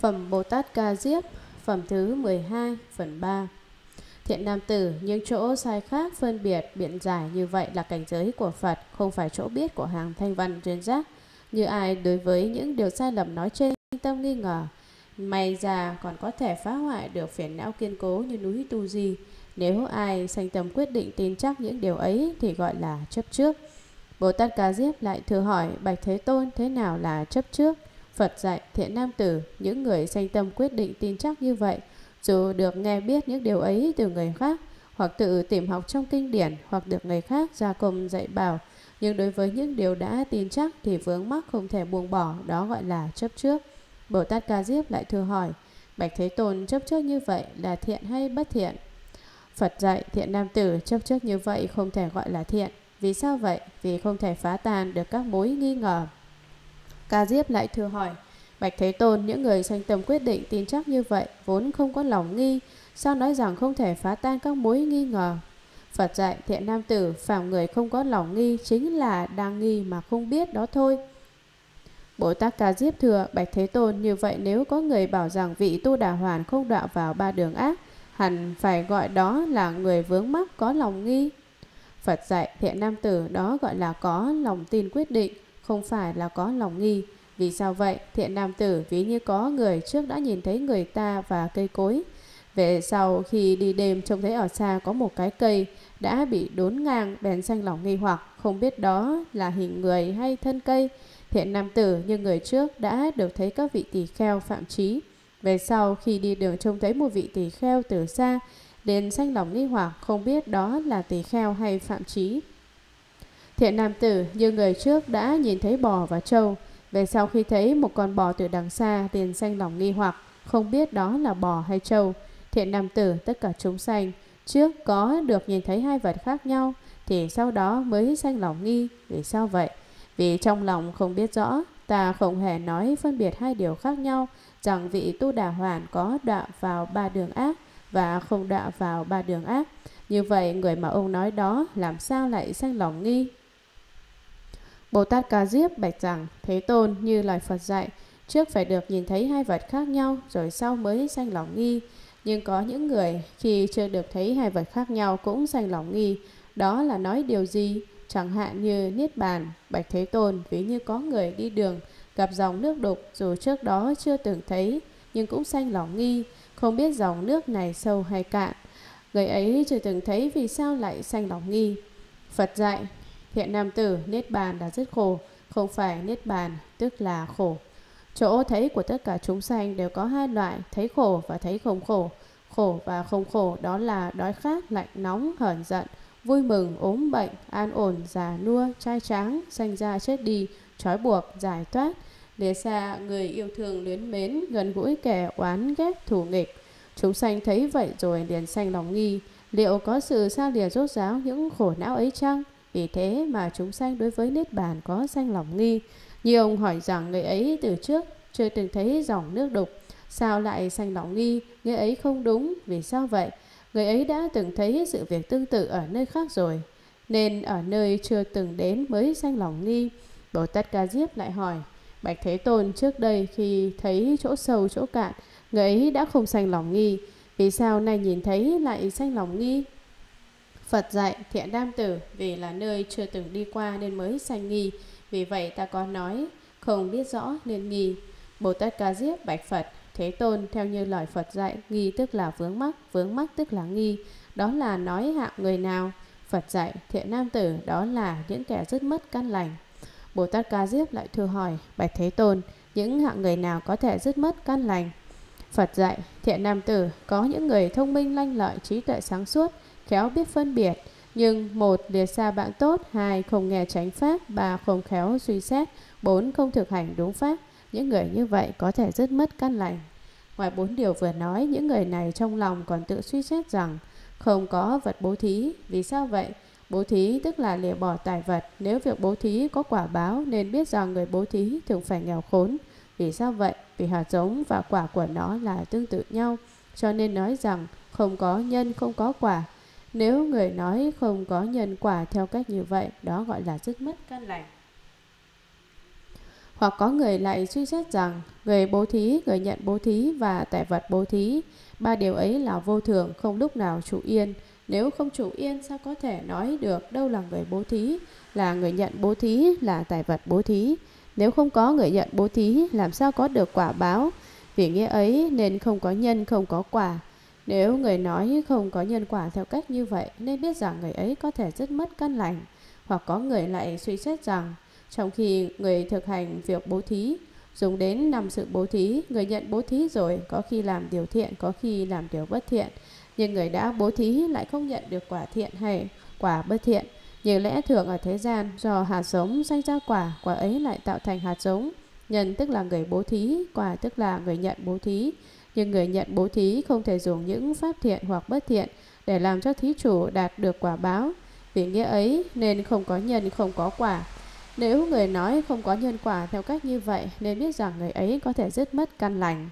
Phẩm Bồ Tát Ca Diếp, phẩm thứ 12, phần 3. Thiện nam tử, những chỗ sai khác phân biệt biện giải như vậy là cảnh giới của Phật, không phải chỗ biết của hàng thanh văn duyên giác. Như ai đối với những điều sai lầm nói trên tâm nghi ngờ, may ra còn có thể phá hoại được phiền não kiên cố như núi Tu Di. Nếu ai sanh tâm quyết định tin chắc những điều ấy thì gọi là chấp trước. Bồ Tát Ca Diếp lại thử hỏi: Bạch Thế Tôn, thế nào là chấp trước? Phật dạy: thiện nam tử, những người sanh tâm quyết định tin chắc như vậy, dù được nghe biết những điều ấy từ người khác, hoặc tự tìm học trong kinh điển, hoặc được người khác gia công dạy bảo, nhưng đối với những điều đã tin chắc thì vướng mắc không thể buông bỏ, đó gọi là chấp trước. Bồ Tát Ca Diếp lại thưa hỏi: Bạch Thế Tôn, chấp trước như vậy là thiện hay bất thiện? Phật dạy: thiện nam tử, chấp trước như vậy không thể gọi là thiện. Vì sao vậy? Vì không thể phá tan được các mối nghi ngờ. Ca Diếp lại thưa hỏi: Bạch Thế Tôn, những người sanh tâm quyết định tin chắc như vậy vốn không có lòng nghi, sao nói rằng không thể phá tan các mối nghi ngờ? Phật dạy: thiện nam tử, phàm người không có lòng nghi chính là đang nghi mà không biết đó thôi. Bồ Tát Ca Diếp thưa: Bạch Thế Tôn, như vậy nếu có người bảo rằng vị Tu Đà Hoàn không đọa vào ba đường ác, hẳn phải gọi đó là người vướng mắc có lòng nghi. Phật dạy: thiện nam tử, đó gọi là có lòng tin quyết định, không phải là có lòng nghi. Vì sao vậy? Thiện nam tử, ví như có người trước đã nhìn thấy người ta và cây cối, về sau khi đi đêm trông thấy ở xa có một cái cây đã bị đốn ngang, bèn sanh lòng nghi hoặc, không biết đó là hình người hay thân cây. Thiện nam tử, như người trước đã được thấy các vị tỳ kheo phạm trí, về sau khi đi đường trông thấy một vị tỳ kheo từ xa, đến sanh lòng nghi hoặc, không biết đó là tỳ kheo hay phạm trí. Thiện nam tử, như người trước đã nhìn thấy bò và trâu, về sau khi thấy một con bò từ đằng xa, liền sanh lòng nghi hoặc, không biết đó là bò hay trâu. Thiện nam tử, tất cả chúng sanh trước có được nhìn thấy hai vật khác nhau, thì sau đó mới sanh lòng nghi. Vì sao vậy? Vì trong lòng không biết rõ, ta không hề nói phân biệt hai điều khác nhau, rằng vị Tu Đà Hoàn có đọa vào ba đường ác và không đọa vào ba đường ác. Như vậy người mà ông nói đó làm sao lại sanh lòng nghi? Bồ Tát Ca Diếp bạch rằng: Thế Tôn, như lời Phật dạy, trước phải được nhìn thấy hai vật khác nhau, rồi sau mới sanh lòng nghi. Nhưng có những người khi chưa được thấy hai vật khác nhau cũng sanh lòng nghi. Đó là nói điều gì? Chẳng hạn như Niết Bàn. Bạch Thế Tôn, ví như có người đi đường gặp dòng nước đục, dù trước đó chưa từng thấy nhưng cũng sanh lòng nghi, không biết dòng nước này sâu hay cạn. Người ấy chưa từng thấy, vì sao lại sanh lòng nghi? Phật dạy: thiện nam tử, Niết Bàn là rất khổ, không phải Niết Bàn tức là khổ. Chỗ thấy của tất cả chúng sanh đều có hai loại: thấy khổ và thấy không khổ. Khổ và không khổ đó là đói khát, lạnh nóng, hờn giận, vui mừng, ốm bệnh, an ổn, già nua, trai tráng, sanh ra chết đi, trói buộc, giải thoát, lìa xa người yêu thương luyến mến, gần gũi kẻ oán ghét thù nghịch. Chúng sanh thấy vậy rồi liền sanh lòng nghi: liệu có sự xa lìa rốt ráo những khổ não ấy chăng? Vì thế mà chúng sanh đối với Niết Bàn có sanh lòng nghi. Như ông hỏi rằng người ấy từ trước chưa từng thấy dòng nước đục, sao lại sanh lòng nghi? Người ấy không đúng. Vì sao vậy? Người ấy đã từng thấy sự việc tương tự ở nơi khác rồi, nên ở nơi chưa từng đến mới sanh lòng nghi. Bồ Tát Ca Diếp lại hỏi: Bạch Thế Tôn, trước đây khi thấy chỗ sâu chỗ cạn, người ấy đã không sanh lòng nghi, vì sao nay nhìn thấy lại sanh lòng nghi? Phật dạy: thiện nam tử, vì là nơi chưa từng đi qua nên mới sanh nghi. Vì vậy ta có nói không biết rõ nên nghi. Bồ Tát Ca Diếp bạch Phật: Thế Tôn, theo như lời Phật dạy, nghi tức là vướng mắc tức là nghi, đó là nói hạng người nào? Phật dạy: thiện nam tử, đó là những kẻ dứt mất căn lành. Bồ Tát Ca Diếp lại thưa hỏi: Bạch Thế Tôn, những hạng người nào có thể dứt mất căn lành? Phật dạy: thiện nam tử, có những người thông minh lanh lợi, trí tuệ sáng suốt, khéo biết phân biệt, nhưng một lìa xa bạn tốt, hai không nghe chánh pháp, ba không khéo suy xét, bốn không thực hành đúng pháp. Những người như vậy có thể dứt mất căn lành. Ngoài bốn điều vừa nói, những người này trong lòng còn tự suy xét rằng không có vật bố thí. Vì sao vậy? Bố thí tức là lìa bỏ tài vật. Nếu việc bố thí có quả báo, nên biết rằng người bố thí thường phải nghèo khốn. Vì sao vậy? Vì hạt giống và quả của nó là tương tự nhau, cho nên nói rằng không có nhân không có quả. Nếu người nói không có nhân quả theo cách như vậy, đó gọi là dứt mất căn lành. Hoặc có người lại suy xét rằng người bố thí, người nhận bố thí và tài vật bố thí, ba điều ấy là vô thường, không lúc nào trụ yên. Nếu không trụ yên, sao có thể nói được đâu là người bố thí, là người nhận bố thí, là tài vật bố thí? Nếu không có người nhận bố thí, làm sao có được quả báo? Vì nghĩa ấy nên không có nhân, không có quả. Nếu người nói không có nhân quả theo cách như vậy, nên biết rằng người ấy có thể rất mất căn lành. Hoặc có người lại suy xét rằng trong khi người thực hành việc bố thí, dùng đến 5 sự bố thí, người nhận bố thí rồi có khi làm điều thiện, có khi làm điều bất thiện. Nhưng người đã bố thí lại không nhận được quả thiện hay quả bất thiện. Như lẽ thường ở thế gian, do hạt giống sanh ra quả, quả ấy lại tạo thành hạt giống. Nhân tức là người bố thí, quả tức là người nhận bố thí. Nhưng người nhận bố thí không thể dùng những pháp thiện hoặc bất thiện để làm cho thí chủ đạt được quả báo. Vì nghĩa ấy nên không có nhân, không có quả. Nếu người nói không có nhân quả theo cách như vậy, nên biết rằng người ấy có thể rất mất căn lành.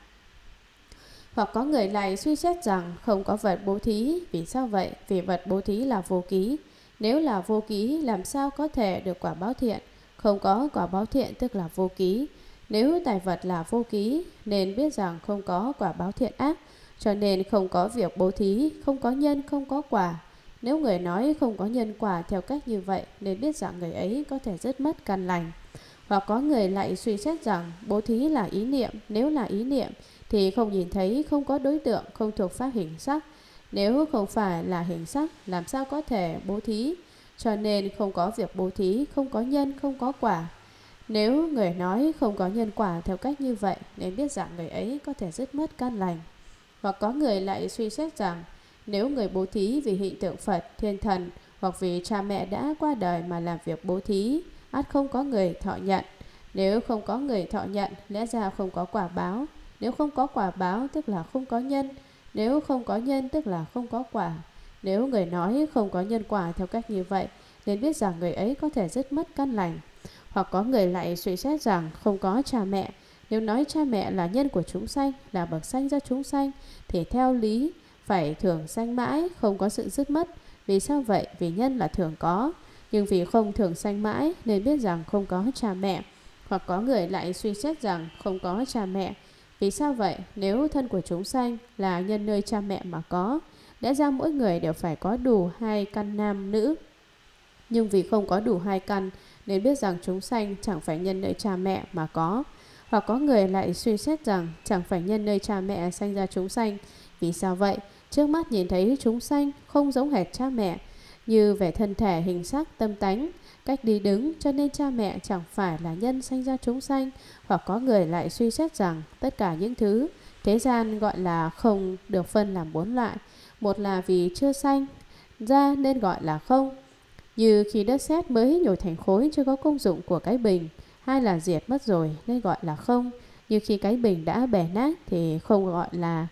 Hoặc có người lại suy xét rằng không có vật bố thí. Vì sao vậy? Vì vật bố thí là vô ký. Nếu là vô ký, làm sao có thể được quả báo thiện? Không có quả báo thiện tức là vô ký. Nếu tài vật là vô ký, nên biết rằng không có quả báo thiện ác, cho nên không có việc bố thí, không có nhân, không có quả. Nếu người nói không có nhân quả theo cách như vậy, nên biết rằng người ấy có thể rất mất căn lành. Hoặc có người lại suy xét rằng bố thí là ý niệm. Nếu là ý niệm thì không nhìn thấy, không có đối tượng, không thuộc pháp hình sắc. Nếu không phải là hình sắc, làm sao có thể bố thí? Cho nên không có việc bố thí, không có nhân, không có quả. Nếu người nói không có nhân quả theo cách như vậy, nên biết rằng người ấy có thể rất mất căn lành. Hoặc có người lại suy xét rằng nếu người bố thí vì hiện tượng Phật, thiên thần hoặc vì cha mẹ đã qua đời mà làm việc bố thí, ắt không có người thọ nhận. Nếu không có người thọ nhận, lẽ ra không có quả báo. Nếu không có quả báo tức là không có nhân. Nếu không có nhân tức là không có quả. Nếu người nói không có nhân quả theo cách như vậy, nên biết rằng người ấy có thể rất mất căn lành. Hoặc có người lại suy xét rằng không có cha mẹ. Nếu nói cha mẹ là nhân của chúng sanh, là bậc sanh ra chúng sanh, thì theo lý phải thường sanh mãi, không có sự dứt mất. Vì sao vậy? Vì nhân là thường có, nhưng vì không thường sanh mãi nên biết rằng không có cha mẹ. Hoặc có người lại suy xét rằng không có cha mẹ. Vì sao vậy? Nếu thân của chúng sanh là nhân nơi cha mẹ mà có, lẽ ra mỗi người đều phải có đủ 2 căn nam nữ. Nhưng vì không có đủ 2 căn nên biết rằng chúng sanh chẳng phải nhân nơi cha mẹ mà có. Hoặc có người lại suy xét rằng chẳng phải nhân nơi cha mẹ sanh ra chúng sanh. Vì sao vậy? Trước mắt nhìn thấy chúng sanh không giống hệt cha mẹ, như về thân thể, hình sắc, tâm tánh, cách đi đứng, cho nên cha mẹ chẳng phải là nhân sanh ra chúng sanh. Hoặc có người lại suy xét rằng tất cả những thứ thế gian gọi là không được phân làm 4 loại. Một là vì chưa sanh ra nên gọi là không, như khi đất sét mới nhồi thành khối chưa có công dụng của cái bình. Hai là diệt mất rồi nên gọi là không, như khi cái bình đã bể nát thì không gọi là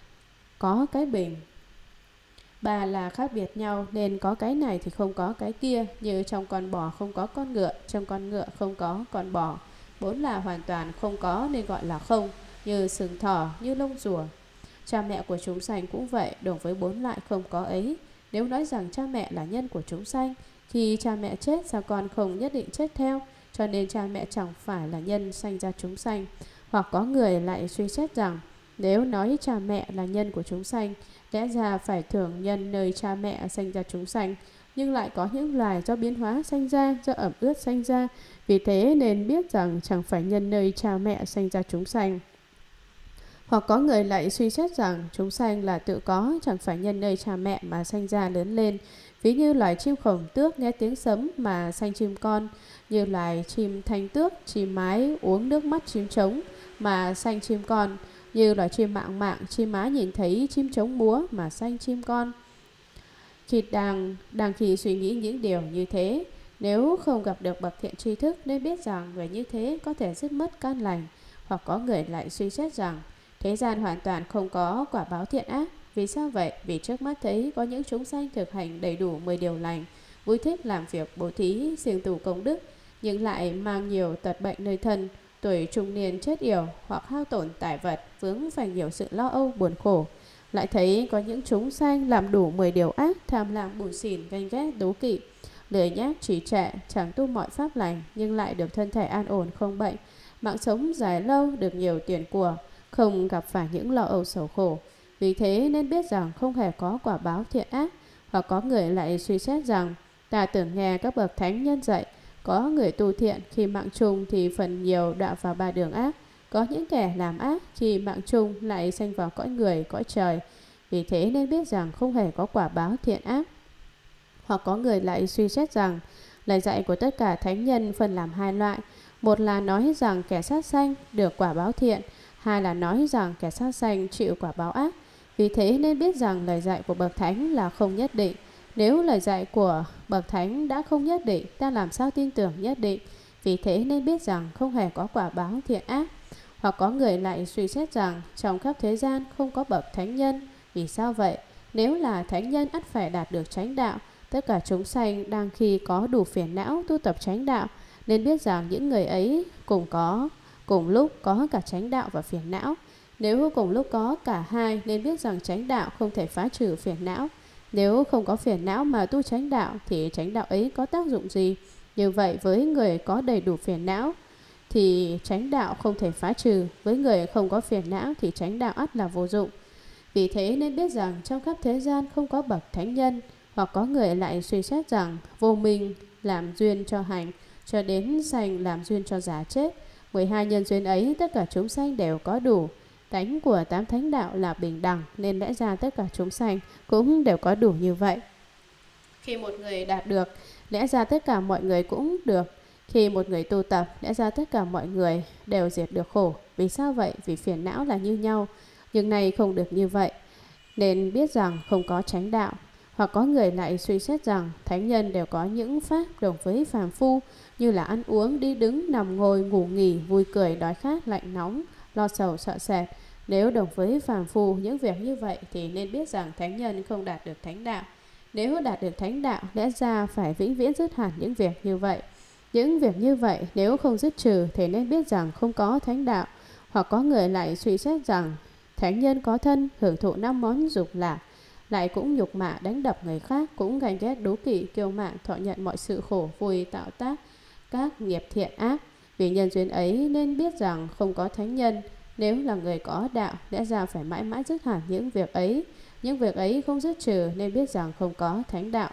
có cái bình. Ba là khác biệt nhau nên có cái này thì không có cái kia, như trong con bò không có con ngựa, trong con ngựa không có con bò. Bốn là hoàn toàn không có nên gọi là không, như sừng thỏ, như lông rùa. Cha mẹ của chúng sanh cũng vậy, đồng với 4 loại không có ấy. Nếu nói rằng cha mẹ là nhân của chúng sanh, khi cha mẹ chết sao con không nhất định chết theo, cho nên cha mẹ chẳng phải là nhân sanh ra chúng sanh. Hoặc có người lại suy xét rằng nếu nói cha mẹ là nhân của chúng sanh, lẽ ra phải thường nhân nơi cha mẹ sanh ra chúng sanh. Nhưng lại có những loài do biến hóa sanh ra, do ẩm ướt sanh ra. Vì thế nên biết rằng chẳng phải nhân nơi cha mẹ sanh ra chúng sanh. Hoặc có người lại suy xét rằng chúng sanh là tự có, chẳng phải nhân nơi cha mẹ mà sanh ra lớn lên. Ví như loài chim khổng tước nghe tiếng sấm mà sanh chim con, như loài chim thanh tước, chim mái uống nước mắt chim trống mà sanh chim con, như loài chim mạng mạng, chim má nhìn thấy chim trống múa mà sanh chim con. Khi đang khi suy nghĩ những điều như thế, nếu không gặp được bậc thiện tri thức nên biết rằng người như thế có thể dứt mất căn lành. Hoặc có người lại suy xét rằng thế gian hoàn toàn không có quả báo thiện ác. Vì sao vậy? Vì trước mắt thấy có những chúng sanh thực hành đầy đủ 10 điều lành, vui thích làm việc bố thí, siêng tù công đức, nhưng lại mang nhiều tật bệnh nơi thân, tuổi trung niên chết yểu hoặc hao tổn tài vật, vướng phải nhiều sự lo âu buồn khổ. Lại thấy có những chúng sanh làm đủ 10 điều ác, tham lam bủn xỉn, ganh ghét, đố kỵ, lười nhác, trì trệ, chẳng tu mọi pháp lành, nhưng lại được thân thể an ổn không bệnh, mạng sống dài lâu, được nhiều tiền của, không gặp phải những lo âu sầu khổ. Vì thế nên biết rằng không hề có quả báo thiện ác. Hoặc có người lại suy xét rằng ta tưởng nghe các bậc thánh nhân dạy, có người tu thiện khi mạng chung thì phần nhiều đọa vào ba đường ác. Có những kẻ làm ác khi mạng chung lại sanh vào cõi người, cõi trời. Vì thế nên biết rằng không hề có quả báo thiện ác. Hoặc có người lại suy xét rằng lời dạy của tất cả thánh nhân phân làm hai loại. Một là nói rằng kẻ sát sanh được quả báo thiện, hai là nói rằng kẻ sát sanh chịu quả báo ác. Vì thế nên biết rằng lời dạy của bậc thánh là không nhất định. Nếu lời dạy của bậc thánh đã không nhất định, ta làm sao tin tưởng nhất định? Vì thế nên biết rằng không hề có quả báo thiện ác. Hoặc có người lại suy xét rằng trong khắp thế gian không có bậc thánh nhân. Vì sao vậy? Nếu là thánh nhân ắt phải đạt được chánh đạo. Tất cả chúng sanh đang khi có đủ phiền não tu tập chánh đạo, nên biết rằng những người ấy cùng lúc có cả chánh đạo và phiền não. Nếu cùng lúc có cả hai, nên biết rằng chánh đạo không thể phá trừ phiền não. Nếu không có phiền não mà tu chánh đạo thì chánh đạo ấy có tác dụng gì? Như vậy với người có đầy đủ phiền não thì chánh đạo không thể phá trừ, với người không có phiền não thì chánh đạo ắt là vô dụng. Vì thế nên biết rằng trong khắp thế gian không có bậc thánh nhân. Hoặc có người lại suy xét rằng vô minh làm duyên cho hành, cho đến sanh làm duyên cho giả chết. 12 nhân duyên ấy tất cả chúng sanh đều có đủ. Tánh của 8 thánh đạo là bình đẳng, nên lẽ ra tất cả chúng sanh cũng đều có đủ như vậy. Khi một người đạt được, lẽ ra tất cả mọi người cũng được. Khi một người tu tập, lẽ ra tất cả mọi người đều diệt được khổ. Vì sao vậy? Vì phiền não là như nhau, nhưng này không được như vậy, nên biết rằng không có chánh đạo. Hoặc có người lại suy xét rằng thánh nhân đều có những pháp đồng với phàm phu, như là ăn uống, đi đứng, nằm ngồi, ngủ nghỉ, vui cười, đói khát, lạnh nóng, lo sầu, sợ sệt. Nếu đồng với phàm phu những việc như vậy thì nên biết rằng thánh nhân không đạt được thánh đạo. Nếu đạt được thánh đạo, lẽ ra phải vĩnh viễn dứt hẳn những việc như vậy. Những việc như vậy nếu không dứt trừ thì nên biết rằng không có thánh đạo. Hoặc có người lại suy xét rằng thánh nhân có thân, hưởng thụ 5 món dục lạc, lại cũng nhục mạ đánh đập người khác, cũng ganh ghét đố kỵ kiêu mạn, thọ nhận mọi sự khổ vui, tạo tác các nghiệp thiện ác. Vì nhân duyên ấy nên biết rằng không có thánh nhân. Nếu là người có đạo, lẽ ra phải mãi mãi dứt hẳn những việc ấy. Những việc ấy không dứt trừ nên biết rằng không có thánh đạo.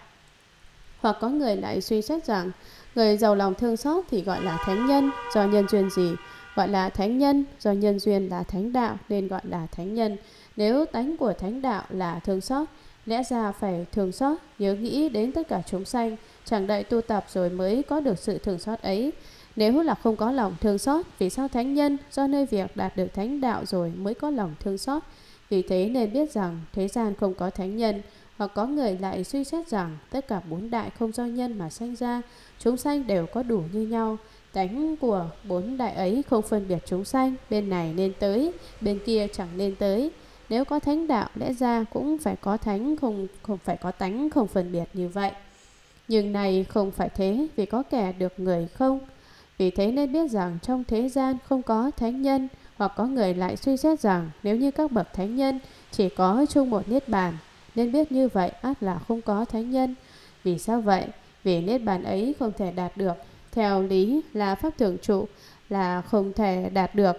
Hoặc có người lại suy xét rằng người giàu lòng thương xót thì gọi là thánh nhân. Do nhân duyên gì gọi là thánh nhân? Do nhân duyên là thánh đạo nên gọi là thánh nhân. Nếu tánh của thánh đạo là thương xót, lẽ ra phải thương xót, nhớ nghĩ đến tất cả chúng sanh, chẳng đợi tu tập rồi mới có được sự thương xót ấy. Nếu là không có lòng thương xót, vì sao thánh nhân? Do nơi việc đạt được thánh đạo rồi mới có lòng thương xót. Vì thế nên biết rằng thế gian không có thánh nhân. Hoặc có người lại suy xét rằng tất cả 4 đại không do nhân mà sanh ra, chúng sanh đều có đủ như nhau. Tánh của 4 đại ấy không phân biệt chúng sanh, bên này nên tới, bên kia chẳng nên tới. Nếu có thánh đạo, lẽ ra cũng phải có thánh, không phải có tánh không phân biệt như vậy. Nhưng này không phải thế, vì có kẻ được người không. Vì thế nên biết rằng trong thế gian không có thánh nhân. Hoặc có người lại suy xét rằng nếu như các bậc thánh nhân chỉ có chung một niết bàn, nên biết như vậy ắt là không có thánh nhân. Vì sao vậy? Vì niết bàn ấy không thể đạt được. Theo lý là pháp thường trụ, là không thể đạt được,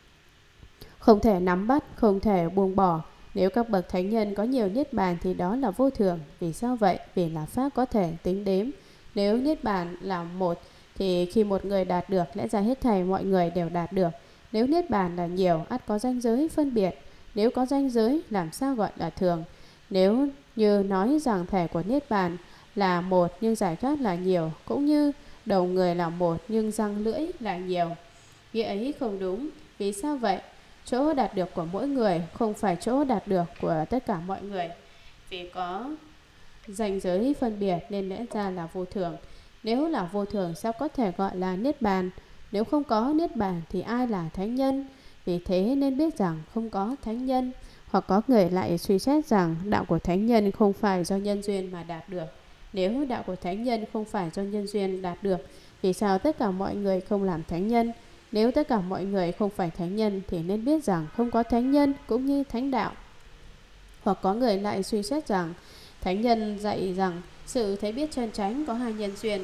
không thể nắm bắt, không thể buông bỏ. Nếu các bậc thánh nhân có nhiều niết bàn thì đó là vô thường. Vì sao vậy? Vì là pháp có thể tính đếm. Nếu niết bàn là một thì khi một người đạt được, lẽ ra hết thảy mọi người đều đạt được. Nếu niết bàn là nhiều, ắt có ranh giới phân biệt. Nếu có ranh giới, làm sao gọi là thường? Nếu như nói rằng thể của niết bàn là một nhưng giải thoát là nhiều, cũng như đầu người là một nhưng răng lưỡi là nhiều, nghĩa ấy không đúng. Vì sao vậy? Chỗ đạt được của mỗi người không phải chỗ đạt được của tất cả mọi người. Vì có ranh giới phân biệt nên lẽ ra là vô thường. Nếu là vô thường sao có thể gọi là niết bàn? Nếu không có niết bàn thì ai là thánh nhân? Vì thế nên biết rằng không có thánh nhân. Hoặc có người lại suy xét rằng đạo của thánh nhân không phải do nhân duyên mà đạt được. Nếu đạo của thánh nhân không phải do nhân duyên đạt được, vì sao tất cả mọi người không làm thánh nhân? Nếu tất cả mọi người không phải thánh nhân thì nên biết rằng không có thánh nhân cũng như thánh đạo. Hoặc có người lại suy xét rằng thánh nhân dạy rằng sự thấy biết chân chánh có 2 nhân duyên.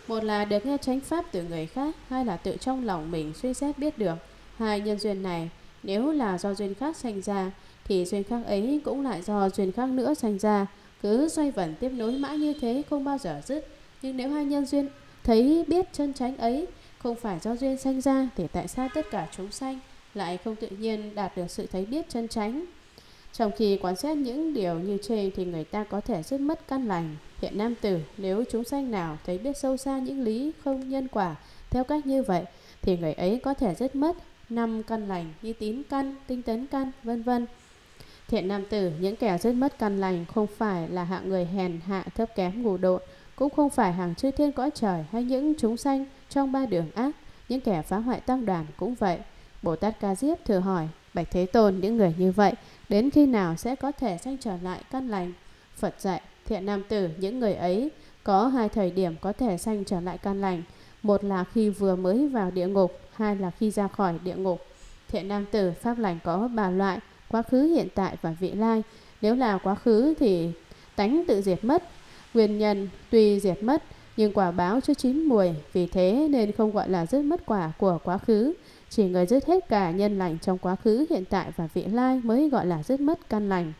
Một là được nghe chánh pháp từ người khác, hai là tự trong lòng mình suy xét biết được. Hai nhân duyên này nếu là do duyên khác sanh ra thì duyên khác ấy cũng lại do duyên khác nữa sanh ra, cứ xoay vần tiếp nối mãi như thế không bao giờ dứt. Nhưng nếu hai nhân duyên thấy biết chân chánh ấy không phải do duyên sanh ra thì tại sao tất cả chúng sanh lại không tự nhiên đạt được sự thấy biết chân chánh? Trong khi quan sát những điều như trên thì người ta có thể dứt mất căn lành. Hiện nam tử, nếu chúng sanh nào thấy biết sâu xa những lý không nhân quả theo cách như vậy thì người ấy có thể dứt mất 5 căn lành như tín căn, tinh tấn căn, vân vân. Thiện nam tử, những kẻ dứt mất căn lành không phải là hạng người hèn hạ thấp kém ngu độn, cũng không phải hàng chư thiên cõi trời hay những chúng sanh trong ba đường ác, những kẻ phá hoại tăng đoàn cũng vậy. Bồ Tát Ca Diếp thử hỏi: Bạch Thế Tôn, những người như vậy đến khi nào sẽ có thể sanh trở lại căn lành? Phật dạy: Thiện nam tử, những người ấy có hai thời điểm có thể sanh trở lại căn lành. Một là khi vừa mới vào địa ngục, hai là khi ra khỏi địa ngục. Thiện nam tử, pháp lành có 3 loại: quá khứ, hiện tại và vị lai. Nếu là quá khứ thì tánh tự diệt mất, nguyên nhân tuy diệt mất nhưng quả báo chưa chín mùi, vì thế nên không gọi là dứt mất quả của quá khứ. Chỉ người dứt hết cả nhân lành trong quá khứ, hiện tại và vị lai mới gọi là dứt mất căn lành.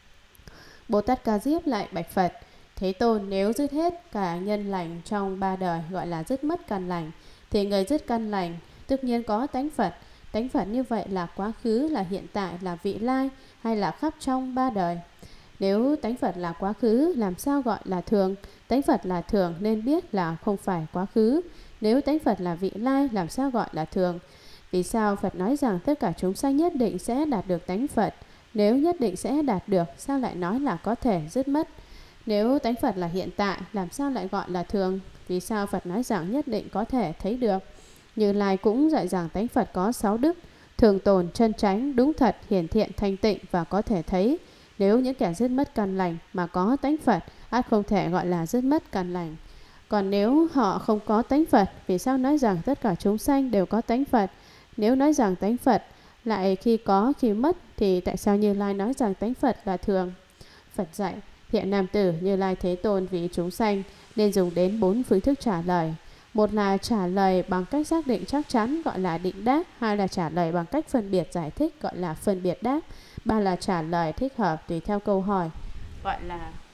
Bồ Tát Ca Diếp lại bạch Phật: Thế Tôn, nếu dứt hết cả nhân lành trong 3 đời gọi là dứt mất căn lành thì người dứt căn lành tất nhiên có tánh Phật. Tánh Phật như vậy là quá khứ, là hiện tại, là vị lai hay là khắp trong 3 đời? Nếu tánh Phật là quá khứ, làm sao gọi là thường? Tánh Phật là thường nên biết là không phải quá khứ. Nếu tánh Phật là vị lai, làm sao gọi là thường? Vì sao Phật nói rằng tất cả chúng sanh nhất định sẽ đạt được tánh Phật? Nếu nhất định sẽ đạt được, sao lại nói là có thể dứt mất? Nếu tánh Phật là hiện tại, làm sao lại gọi là thường? Vì sao Phật nói rằng nhất định có thể thấy được? Như Lai cũng dạy rằng tánh Phật có 6 đức: thường tồn, chân chánh, đúng thật, hiển thiện, thanh tịnh và có thể thấy. Nếu những kẻ dứt mất căn lành mà có tánh Phật, ắt không thể gọi là dứt mất căn lành. Còn nếu họ không có tánh Phật, vì sao nói rằng tất cả chúng sanh đều có tánh Phật? Nếu nói rằng tánh Phật lại khi có khi mất thì tại sao Như Lai nói rằng tánh Phật là thường? Phật dạy: Thiện nam tử, Như Lai Thế Tôn vì chúng sanh nên dùng đến 4 phương thức trả lời. Một là trả lời bằng cách xác định chắc chắn gọi là định đáp, hai là trả lời bằng cách phân biệt giải thích gọi là phân biệt đáp, ba là trả lời thích hợp tùy theo câu hỏi gọi là